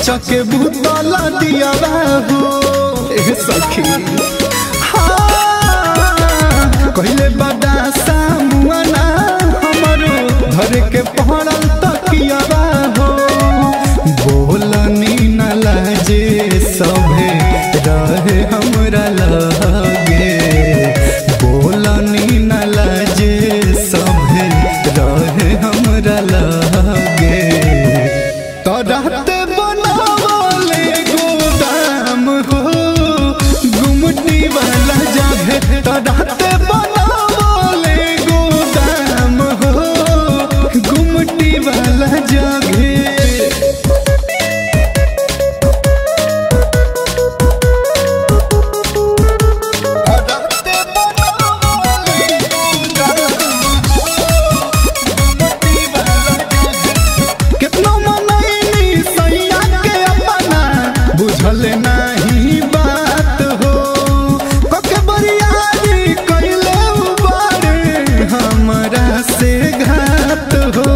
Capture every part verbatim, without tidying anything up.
चके भूतला दिया बाबू ए सखी कहले बड़ा सामुआना हमरो घर के पहड़ल तकिया बाबू बोलनी न लाजे सभे रहे हमरा लगे बोलनी न लाजे सभे रहे हमरा लगे तो रहते बनावले गोदाम हो गुमटी वाला जगह तो रहते बनावले गोदाम हो गुमटी वाला जगह नहीं बात हो कके बरियारी कइले उबारे हमरा से घात हो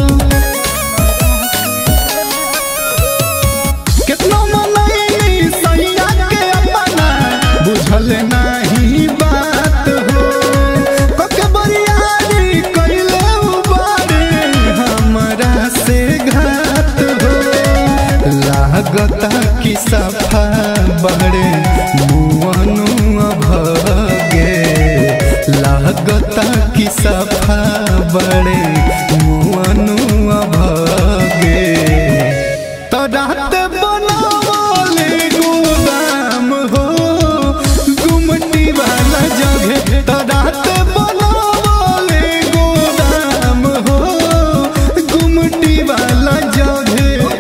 कितना मनई सैया के अपना बुझल नहीं बात हो कके बरियारी कइले उबारे हमरा से घात हो लागता कि सफा बड़े मुआनु भगे लागता कि सफा बड़े मुआनु भगे तो रात बनावले गोदाम हो गुमटी वाला जगह तो रात बनावले गोदाम हो गुमटी वाला जगह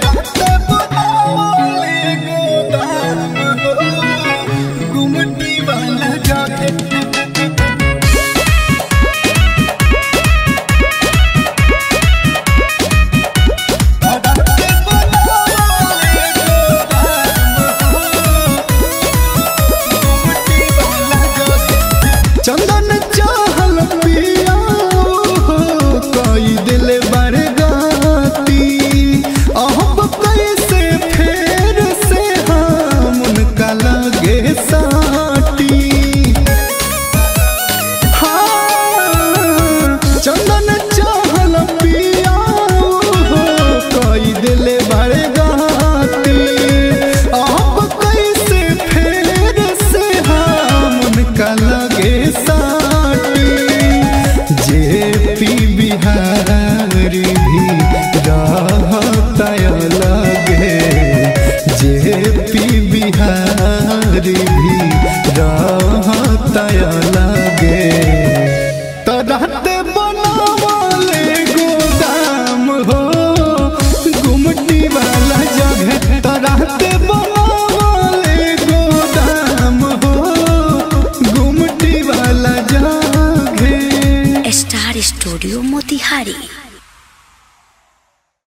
चंदन चाहल पिया कई दिल बरगाती अब कैसे फेर से हम उनका लगे साटी हाँ चंदन चाहल पिया कई दिल बरगाती अब कैसे फेर से हम उनका लगे बिहारी भी रहता लगे जे पी बिहारी भी रहता लगे तो रहते बनावले गोदाम हो गुमटी वाला जगह तो रहते बनावले गोदाम हो गुमटी वाला जगह स्टार स्टूडियो मोतिहारी।